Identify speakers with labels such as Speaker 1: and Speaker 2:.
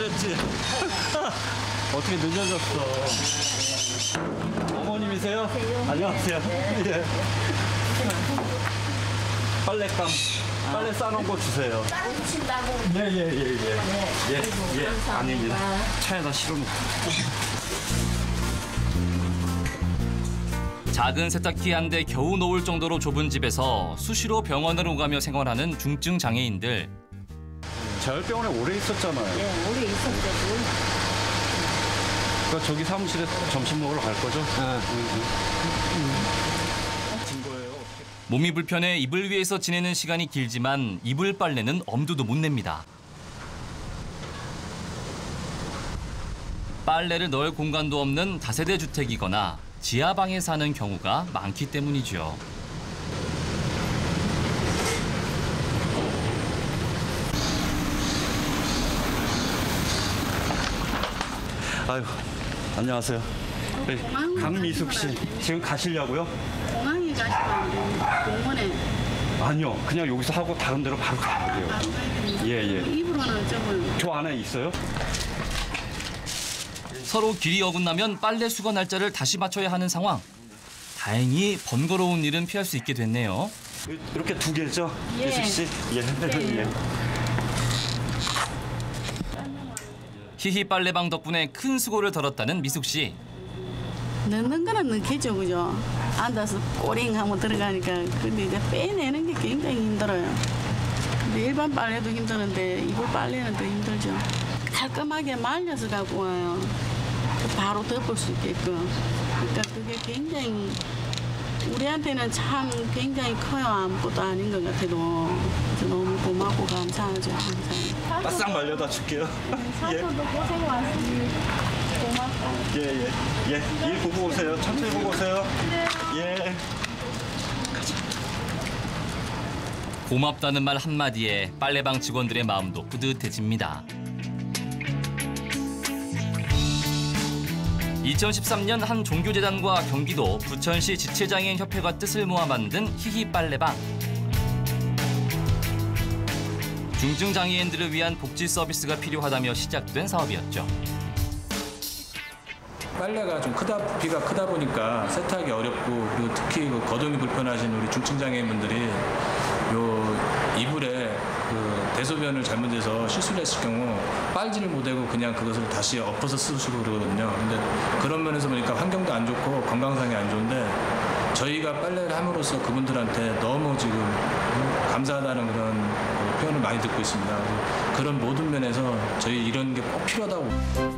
Speaker 1: 기다렸지? 어떻게 늦어졌어? 어머님이세요? 안녕하세요. 예. 빨랫감, 빨래 싸놓은 거 주세요.
Speaker 2: 따르신다고.
Speaker 1: 예, 아닙니다. 차에다 실어놓고.
Speaker 3: 작은 세탁기 한 대 겨우 놓을 정도로 좁은 집에서 수시로 병원을 오가며 생활하는 중증 장애인들.
Speaker 1: 재활병원에 오래 있었잖아요.
Speaker 2: 네, 오래 있었대도.
Speaker 1: 그러니까 저기 사무실에 점심 먹으러 갈 거죠?
Speaker 3: 몸이 불편해 이불 위에서 지내는 시간이 길지만 이불 빨래는 엄두도 못 냅니다. 빨래를 넣을 공간도 없는 다세대 주택이거나 지하방에 사는 경우가 많기 때문이죠.
Speaker 1: 아유, 안녕하세요. 강미숙 씨, 지금 가시려고요?
Speaker 2: 공항에 가시면 공원에.
Speaker 1: 아니요, 그냥 여기서 하고 다른 데로 바로 가볼게요. 예.
Speaker 2: 입으로는 조금.
Speaker 1: 저 안에 있어요?
Speaker 3: 서로 길이 어긋나면 빨래 수거 날짜를 다시 맞춰야 하는 상황. 다행히 번거로운 일은 피할 수 있게 됐네요.
Speaker 1: 이렇게 두 개죠?
Speaker 2: 예.
Speaker 1: 미숙 씨? 예. 예.
Speaker 3: 히히 빨래방 덕분에 큰 수고를 덜었다는 미숙 씨.
Speaker 2: 넣는 거는 넣겠죠, 그죠? 앉아서 꼬링 하고 들어가니까. 근데 이제 빼내는 게 굉장히 힘들어요. 근데 일반 빨래도 힘드는데 이불 빨래는 더 힘들죠. 깔끔하게 말려서 갖고 와요. 바로 덮을 수 있게끔. 그러니까 그게 굉장히 우리한테는 참 굉장히 커요. 아무것도 아닌 것 같아도. 그래서 너무 고맙고 감사하죠, 항상.
Speaker 1: 바싹 말려다 줄게요.
Speaker 2: 사소도 고생 많습니다. 고맙다.
Speaker 1: 예. 일 보고 오세요. 천천히 보고 오세요. 예.
Speaker 3: 고맙다는 말 한마디에 빨래방 직원들의 마음도 뿌듯해집니다. 2013년 한 종교재단과 경기도 부천시 지체장애인협회가 뜻을 모아 만든 히히 빨래방. 중증 장애인들을 위한 복지 서비스가 필요하다며 시작된 사업이었죠.
Speaker 4: 빨래가 좀 비가 크다 보니까 세탁이 어렵고 그리고 특히 거동이 불편하신 우리 중증 장애인분들이 요 이불에 대소변을 잘못해서 실수를 했을 경우 빨지를 못하고 그냥 그것을 다시 엎어서 쓰시고 그러거든요. 근데 그런 면에서 보니까 환경도 안 좋고 건강상이 안 좋은데 저희가 빨래를 함으로써 그분들한테 너무 지금 감사하다는 그런 표현을 많이 듣고 있습니다. 그런 모든 면에서 저희 이런 게 꼭 필요하다고.